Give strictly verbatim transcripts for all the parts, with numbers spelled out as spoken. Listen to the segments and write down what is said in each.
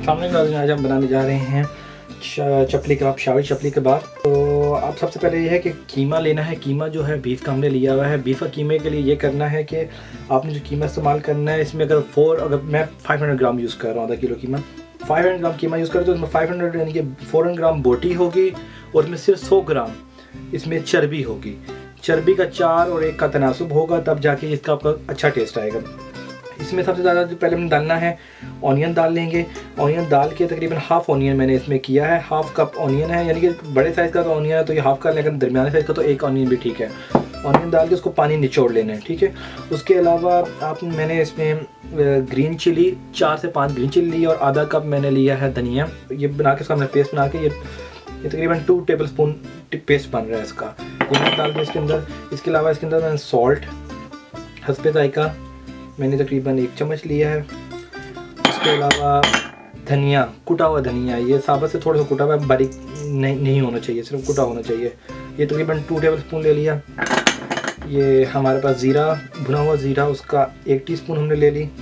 सामने आज हम बनाने जा रहे हैं चपली कबाब, पेशावरी चपली कबाब। तो आप सबसे पहले ये है कि कीमा लेना है। कीमा जो है बीफ का हमने लिया हुआ है। बीफ का कीमे के लिए ये करना है कि आपने जो कीमा इस्तेमाल करना है, इसमें अगर फोर अगर मैं पाँच सौ ग्राम यूज़ कर रहा हूँ, आधा किलो कीमा पाँच सौ ग्राम कीमा यूज़ करें तो इसमें पाँच सौ यानी कि चार सौ ग्राम बोटी होगी और इसमें सिर्फ सौ ग्राम इसमें चर्बी होगी। चर्बी का चार और एक का तनासुब होगा, तब जाके इसका आपका अच्छा टेस्ट आएगा। इसमें सबसे ज़्यादा जो पहले हमने डालना है ऑनियन डाल लेंगे। ऑनियन डाल के तकरीबन हाफ़ ऑनियन मैंने इसमें किया है। हाफ़ कप ऑनियन है, यानी कि बड़े साइज़ का तो ऑनियन है तो ये हाफ़ कर लें, अगर दरमियाने साइज़ का तो एक ऑनियन भी ठीक है। ऑनियन डाल के उसको पानी निचोड़ लेना है, ठीक है। उसके अलावा आप मैंने इसमें ग्रीन चिली चार से पाँच ग्रीन चिली ली और आधा कप मैंने लिया है धनिया। ये बना के इसका हमने पेस्ट बना के ये ये तकरीबन टू टेबल स्पून पेस्ट बन रहा है इसका, ये मैंने डाल दिया इसके अंदर। इसके अलावा इसके अंदर मैंने सॉल्ट हस्बे जायका मैंने तकरीबन एक चम्मच लिया है। उसके अलावा धनिया, कुटा हुआ धनिया, ये साबुत से थोड़ा सा कुटा हुआ, बारीक नहीं नहीं होना चाहिए, सिर्फ कुटा होना चाहिए। ये तकरीबन टू टेबल स्पून ले लिया। ये हमारे पास ज़ीरा, भुना हुआ ज़ीरा, उसका एक टीस्पून हमने ले ली।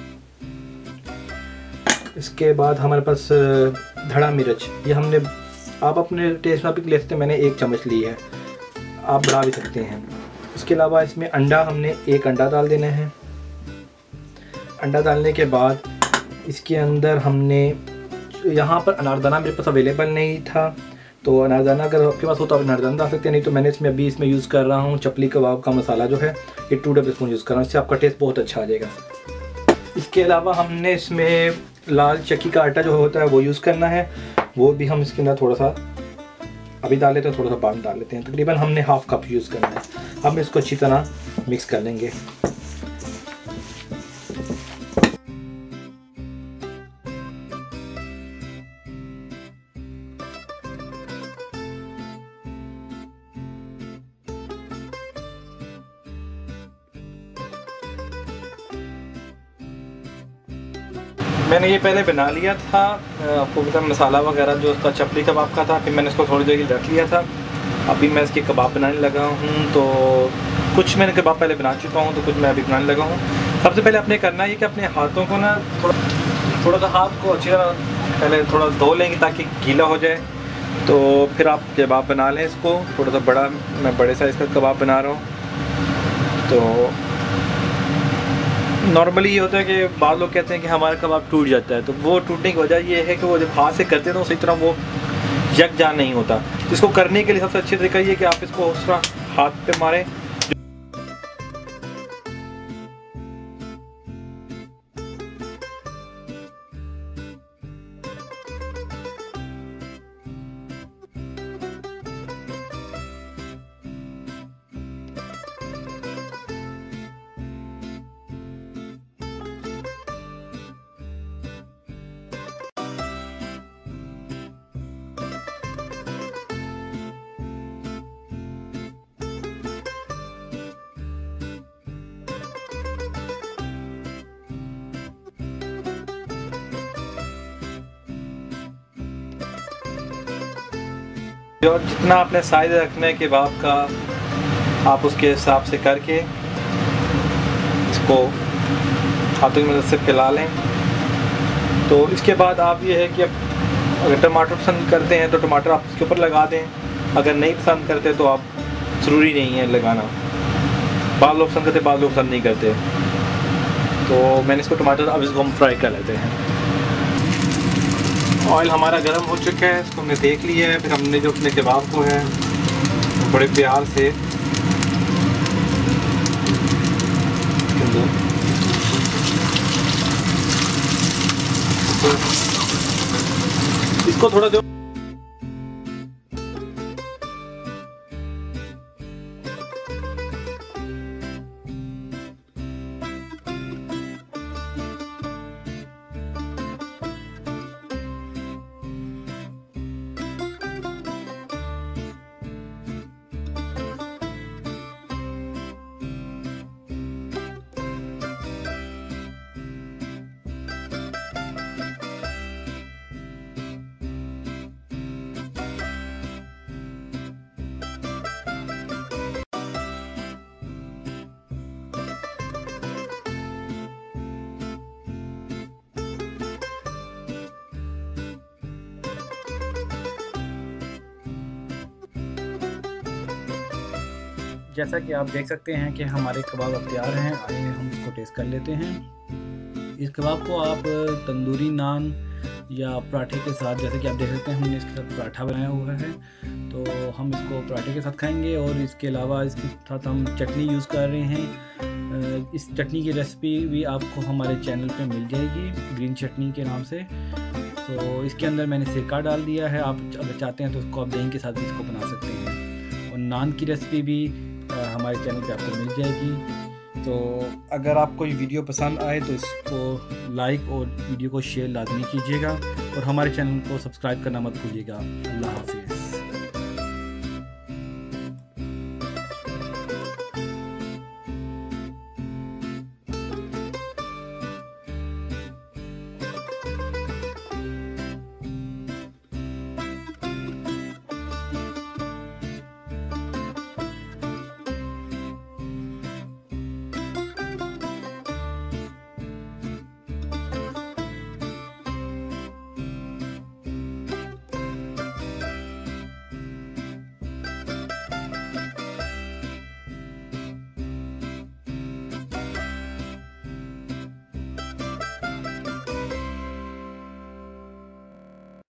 इसके बाद हमारे पास धड़ा मिर्च, ये हमने आप अपने टेस्ट में ले सकते हैं, मैंने एक चम्मच ली है, आप बढ़ा भी सकते हैं। उसके अलावा इसमें अंडा हमने एक अंडा डाल देना है। अंडा डालने के बाद इसके अंदर हमने, यहाँ पर अनारदाना मेरे पास अवेलेबल नहीं था, तो अनारदाना अगर आपके पास हो तो आप अनारदाना डाल सकते हैं, नहीं तो मैंने इसमें अभी इसमें यूज़ कर रहा हूँ चपली कबाब का मसाला जो है, ये टू टेबल स्पून यूज़ कर रहा हूँ, इससे आपका टेस्ट बहुत अच्छा आ जाएगा। इसके अलावा हमने इसमें लाल चक्की का आटा जो होता है वो यूज़ करना है, वो भी हम इसके अंदर थोड़ा सा अभी डाल लेते हैं, थोड़ा सा बाद में डाल लेते हैं। तकरीबन हमने हाफ़ कप यूज़ करना है। हम इसको अच्छी तरह मिक्स कर लेंगे। मैंने ये पहले बना लिया था, आपको पता मसाला वगैरह जो उसका चपली कबाब का था, फिर मैंने इसको थोड़ी देर रख लिया था। अभी मैं इसके कबाब बनाने लगा हूँ, तो कुछ मैंने कबाब पहले बना चुका हूँ, तो कुछ मैं अभी बनाने लगा हूँ। सबसे पहले आपने करना है कि अपने हाथों को ना थोड़ा थोड़ा सा हाथ को अच्छी तरह पहले थोड़ा धो लेंगे ताकि गीला हो जाए, तो फिर आप कबाब बना लें। इसको थोड़ा सा बड़ा, मैं बड़े साइज़ का कबाब बना रहा हूँ। तो नॉर्मली ये होता है कि बाद लोग कहते हैं कि हमारा कबाब टूट जाता है, तो वो टूटने की वजह ये है कि वो जब हाथ से करते हैं तो उसी तरह वो यकजान नहीं होता। तो इसको करने के लिए सबसे अच्छी तरीका ये है कि आप इसको उस तरह हाथ पे मारें। और जितना आपने साइज़ रखना है कबाब का, आप उसके हिसाब से करके इसको हाथों की मदद से फैला लें। तो इसके बाद आप ये है कि अब अगर टमाटर पसंद करते हैं तो टमाटर आप इसके ऊपर लगा दें, अगर नहीं पसंद करते तो आप ज़रूरी नहीं है लगाना। बाद लोग पसंद करते, बाद लोग पसंद नहीं करते। तो मैंने इसको टमाटर, अब इसको हम फ्राई कर लेते हैं। ऑयल हमारा गर्म हो चुका है, इसको हमने देख लिया है। फिर हमने जो अपने कबाब को है बड़े प्यार से इसको थोड़ा जो जैसा कि आप देख सकते हैं कि हमारे कबाब अब तैयार हैं। आइए हम इसको टेस्ट कर लेते हैं। इस कबाब को आप तंदूरी नान या पराठे के साथ, जैसे कि आप देख सकते हैं हमने इसके साथ पराठा बनाया हुआ है, तो हम इसको पराठे के साथ खाएंगे। और इसके अलावा इसके साथ हम चटनी यूज़ कर रहे हैं। इस चटनी की रेसिपी भी आपको हमारे चैनल पे मिल जाएगी, ग्रीन चटनी के नाम से। तो इसके अंदर मैंने सिरका डाल दिया है। आप अगर चाहते हैं तो उसको आप दही के साथ भी इसको बना सकते हैं। और नान की रेसिपी भी हमारे चैनल पे आपको मिल जाएगी। तो अगर आपको ये वीडियो पसंद आए तो इसको लाइक और वीडियो को शेयर लाजमी कीजिएगा और हमारे चैनल को सब्सक्राइब करना मत भूलिएगा। अल्लाह हाफ़िज़।